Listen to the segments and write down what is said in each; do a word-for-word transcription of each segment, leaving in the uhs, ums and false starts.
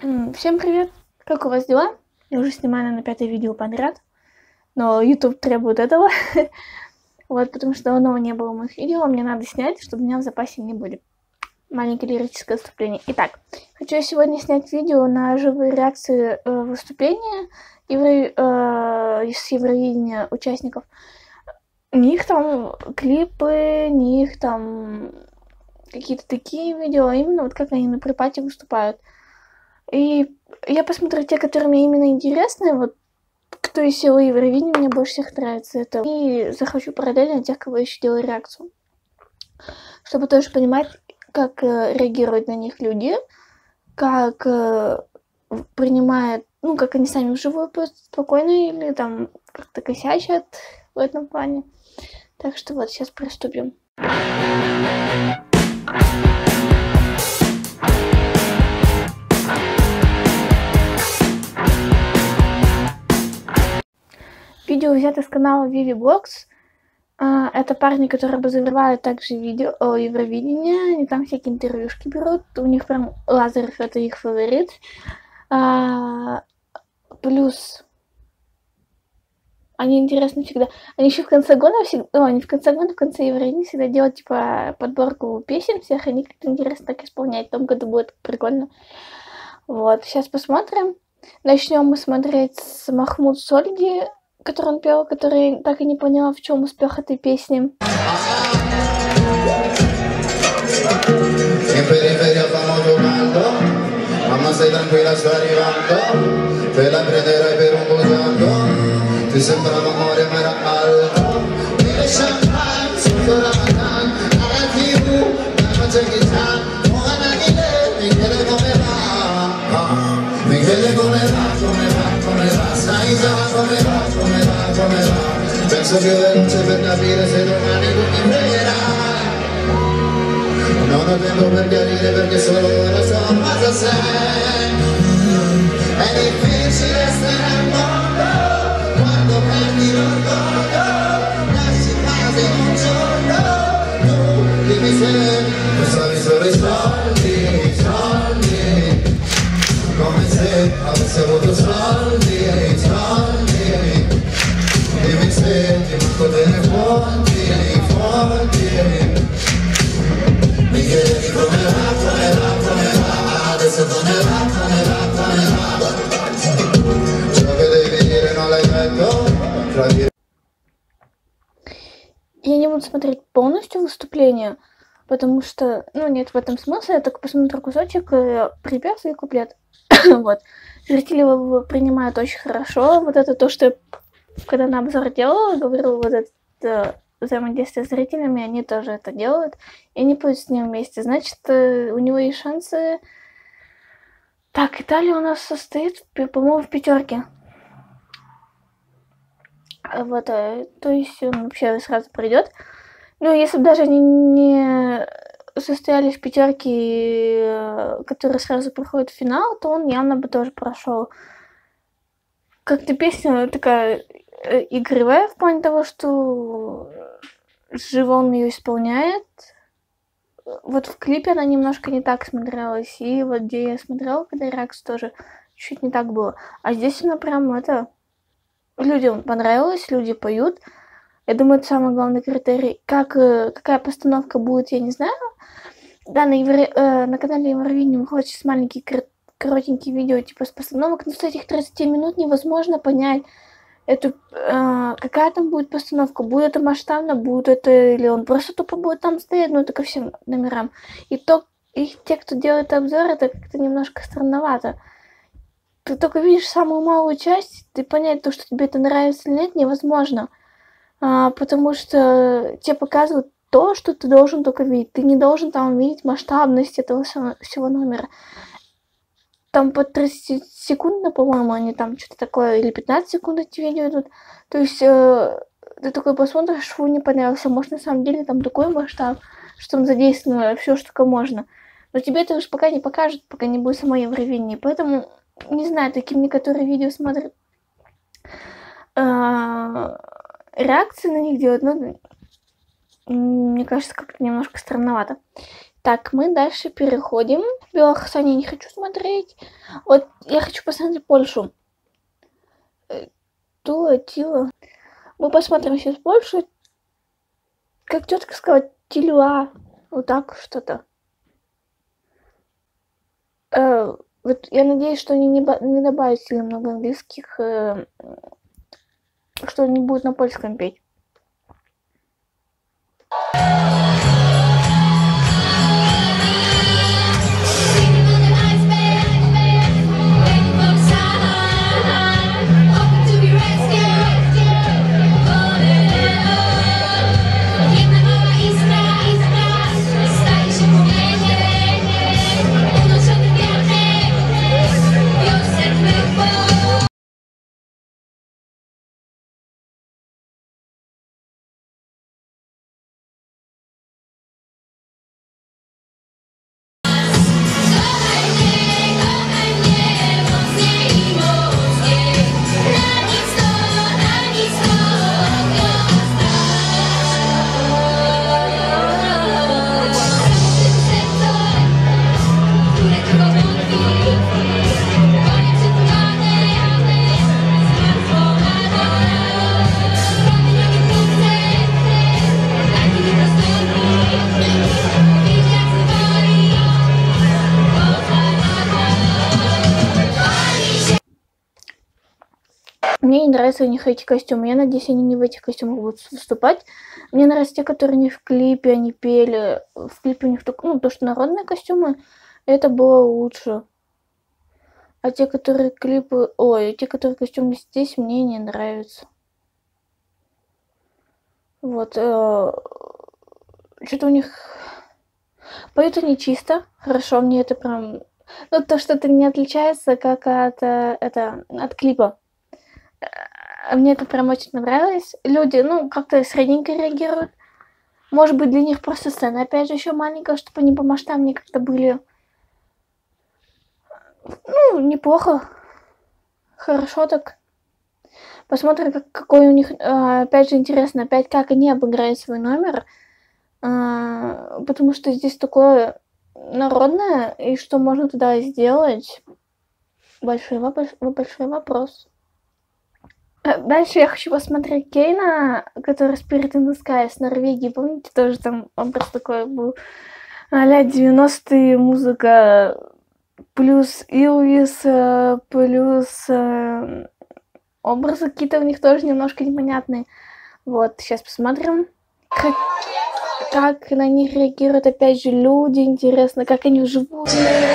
М, Всем привет! Как у вас дела? Я уже снимаю, наверное, пятое видео подряд, но YouTube требует этого. Вот, потому что давно не было моих видео, мне надо снять, чтобы у меня в запасе не были. Маленькое лирическое отступление. Итак, хочу сегодня снять видео на живые реакции э, выступления евро... э, с Евровидения участников. Не их там клипы, не их там какие-то такие видео, а именно вот как они на припате выступают. И я посмотрю те, которые мне именно интересны, вот кто из всего Евровидения мне больше всех нравится. Это. И захочу параллельно тех, кого еще делаю реакцию. Чтобы тоже понимать, как э, реагируют на них люди, как э, принимают, ну, как они сами вживую просто спокойно или там как-то косячат в этом плане. Так что вот, сейчас приступим. Видео взято с канала ViviBlogs. Это парни, которые обозревают также видео о Евровидении. Они там всякие интервьюшки берут. У них прям Лазарев — это их фаворит. А, плюс они интересны всегда. Они еще в конце года всегда... О, они в конце года, в конце Евровидения всегда делают, типа, подборку песен всех. Они как-то интересно так исполнять. В том году будет прикольно. Вот, сейчас посмотрим. Начнем мы смотреть с Махмуд Сольги, который он пел, который так и не поняла, в чем успех этой песни. Penso che veloce per capire se domani tu mi pregherai. Non ho tempo per chiarire perché solo ora so cosa sei. È difficile stare al mondo quando perdi l'orgoglio. Lasci quasi un giorno tu che mi sei. Pensavi solo ai soldi, soldi. Come se avessi avuto soldi, soldi. Dimmi se ti manco delle fonti, fonti. Mi chiedi come va, come va, come va. Adesso come va, come va, come va. Ciò che devi dire non l'hai detto. Я не буду смотреть полностью выступление, потому что, ну, нет в этом смысла. Я только посмотрю кусочек, припев и куплет. Вот. Зрители его принимают очень хорошо. Вот это то, что я когда на обзор делала, говорила, вот это взаимодействие с зрителями, они тоже это делают, и они пойдут с ним вместе. Значит, у него есть шансы. Так, Италия у нас состоит, по-моему, в пятерке. Вот, то есть он вообще сразу придет. Ну, если бы даже они не состоялись в пятерке, которые сразу проходят в финал, то он явно бы тоже прошел. Как-то песня такая игривая в плане того, что живо он ее исполняет. Вот в клипе она немножко не так смотрелась. И вот где я смотрела, когда реакция, тоже чуть не так было. А здесь она прям это... Людям понравилось, люди поют. Я думаю, это самый главный критерий. Как, какая постановка будет, я не знаю. Да, на, Евро... э, на канале Евровидения выходят сейчас маленькие коротенькие видео типа с постановок. Но с этих тридцати минут невозможно понять, эту, э, какая там будет постановка. Будет это масштабно, будет это... Или он просто тупо будет там стоять, ну это ко всем номерам. И, то, и те, кто делает обзор, это как-то немножко странновато. Ты только видишь самую малую часть, ты понять, то, что тебе это нравится или нет, невозможно. А, потому что тебе показывают то, что ты должен только видеть. Ты не должен там видеть масштабность этого всего номера. Там по тридцать секунд, по-моему, они там что-то такое, или пятнадцать секунд эти видео идут. То есть э, ты такой посмотришь, фу, не понравился. Может, на самом деле там такой масштаб, что там задействовано все, что только можно. Но тебе это уж пока не покажут, пока не будет само Евровидение. Поэтому, не знаю, таким некоторые видео смотрят, э, реакции на них делать, ну, мне кажется, как-то немножко странновато. Так, мы дальше переходим. Белохасане я не хочу смотреть. Вот я хочу посмотреть Польшу. Тула, Тила. Мы посмотрим сейчас Польшу. Как тетка сказала, Тилуа. Вот так что-то. Э, вот я надеюсь, что они не, не добавят сильно много английских, э, что они будут на польском петь. Мне не нравятся у них эти костюмы. Я надеюсь, они не в этих костюмах будут выступать. Мне нравятся те, которые не в клипе, они пели. В клипе у них только, ну, то, что народные костюмы, это было лучше. А те, которые клипы... Ой, те, которые костюмы здесь, мне не нравятся. Вот. Э, что-то у них... Поют они чисто. Хорошо, мне это прям... Ну, то, что это не отличается, как от, это, от клипа. Мне это прям очень понравилось. Люди, ну, как-то средненько реагируют. Может быть, для них просто сцена, опять же, еще маленькая, чтобы они помасштабнее как-то были. Ну, неплохо. Хорошо так. Посмотрим, как, какой у них... Опять же, интересно, опять, как они обыграют свой номер. Потому что здесь такое народное, и что можно туда сделать? Большой вопрос. Большой вопрос. Дальше я хочу посмотреть Кейна, который Spirit in the Sky с Норвегии. Помните, тоже там образ такой был а-ля девяностые, музыка плюс Илвис, плюс э, образы какие-то у них тоже немножко непонятные. Вот, сейчас посмотрим, как, как на них реагируют опять же люди. Интересно, как они живут.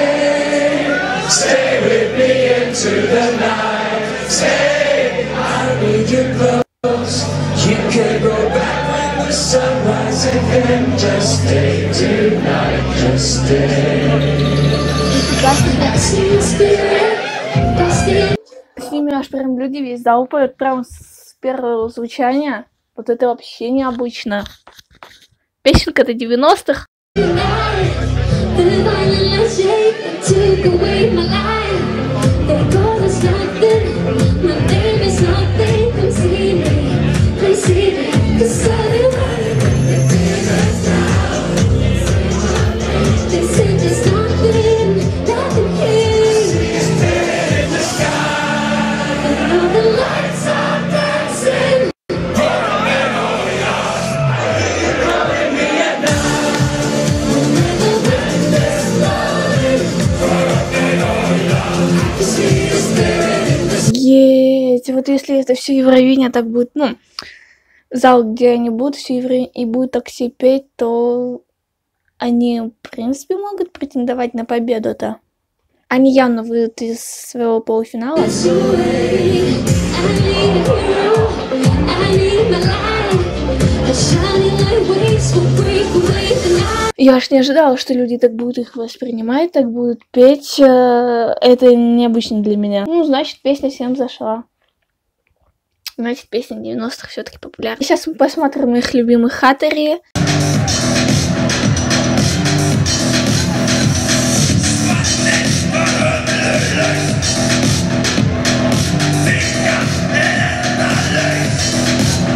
Stay with me into the night. Stay. I need you close. You can go back when the sun rises again. Just stay tonight, just stay. С ними аж прям люди весь зал поют прям с первого звучания. Вот это вообще необычно. Песенка-то девяностых. Есть. Вот если это все Евровидение так будет, ну, зал, где они будут все Евровидение и будут так все петь, то они, в принципе, могут претендовать на победу-то. Они явно выйдут из своего полуфинала. Я аж не ожидала, что люди так будут их воспринимать, так будут петь. Это необычно для меня. Ну, значит, песня всем зашла. Значит, песня девяностых все-таки популярна. Сейчас мы посмотрим их любимых Хатери.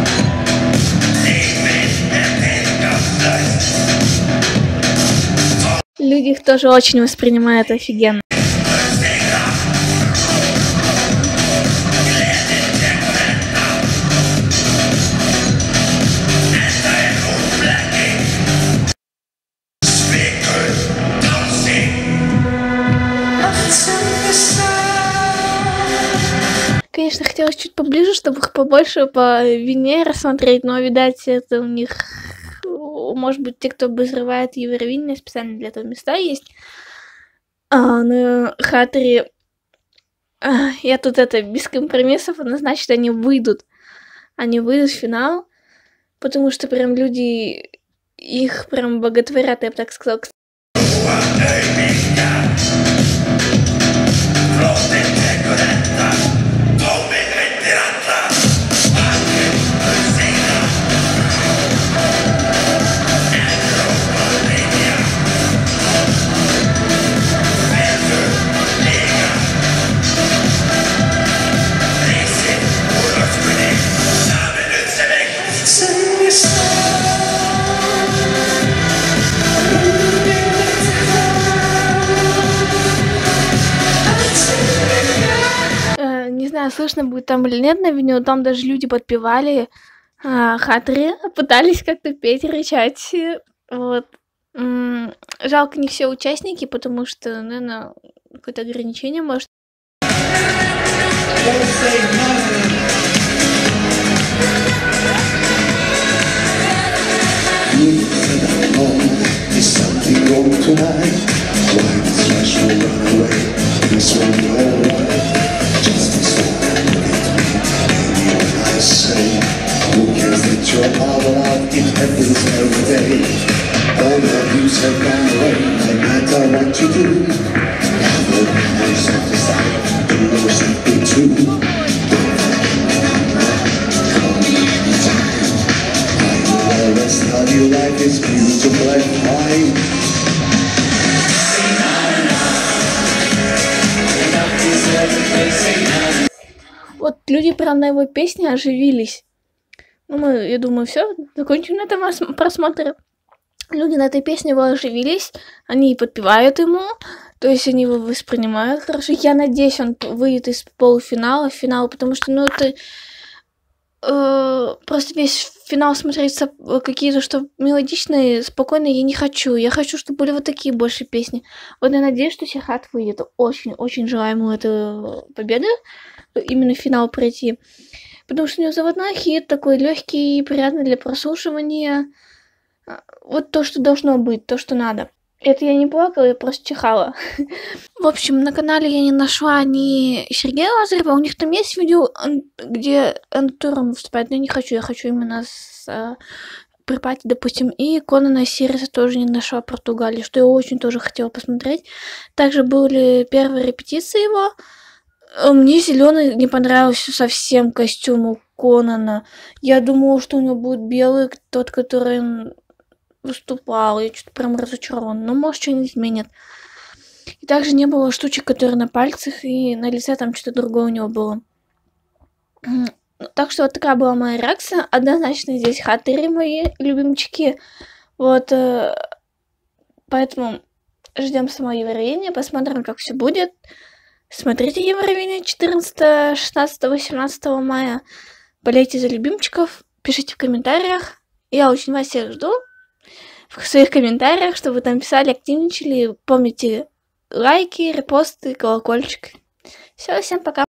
Oh их тоже очень воспринимают офигенно. Конечно, хотелось чуть поближе, чтобы их побольше по вине рассмотреть, но, видать, это у них, может быть, те, кто обозревает Евровидение, специально для этого места есть. А, ну, Хатри, а, я тут это, без компромиссов, значит, они выйдут. Они выйдут в финал, потому что прям люди их прям боготворят, я бы так сказала. Не знаю, слышно будет там или нет на видео, там даже люди подпевали а, Хатри, пытались как-то петь, рычать. Вот. М-м, жалко не все участники, потому что, наверное, какое-то ограничение может. Your father out in heavens every day. All your views have gone away, no matter what you do. Now the memories of the side, do know something true. Call me anytime. I will always tell you life is beautiful and fine. Say na na, enough is everything, say na. Вот люди прям на его песне оживились. Ну, мы, я думаю, все, закончим на этом просмотр. Люди на этой песне его оживились, они подпевают ему, то есть они его воспринимают хорошо. Я надеюсь, он выйдет из полуфинала в финал, потому что, ну, это э, просто весь финал смотреть какие-то, что мелодичные, спокойные, я не хочу. Я хочу, чтобы были вот такие больше песни. Вот я надеюсь, что Серхат выйдет. Очень-очень желаю ему этой победы, именно в финал пройти. Потому что у него заводной хит такой легкий, приятный для прослушивания. Вот то, что должно быть, то, что надо. Это я не плакала, я просто чихала. В общем, на канале я не нашла ни Сергея Лазарева. У них там есть видео, где Антуром выступает, но я не хочу. Я хочу именно с а, Припати, допустим. И Конана Сириса тоже не нашла в Португалии, что я очень тоже хотела посмотреть. Также были первые репетиции его. Мне зеленый не понравился совсем костюм у Конана. Я думала, что у него будет белый, тот, который он выступал. Я что-то прям разочарована. Но, может, что-нибудь изменят. И также не было штучек, которые на пальцах, и на лице там что-то другое у него было. Так что вот такая была моя реакция. Однозначно здесь Хатри мои любимчики. Вот. Поэтому ждем самого Евровидения. Посмотрим, как все будет. Смотрите Евровидение четырнадцатого, шестнадцатого, восемнадцатого мая. Болейте за любимчиков. Пишите в комментариях. Я очень вас всех жду в своих комментариях, чтобы вы там писали, активничали. Помните лайки, репосты, колокольчик. Все, всем пока.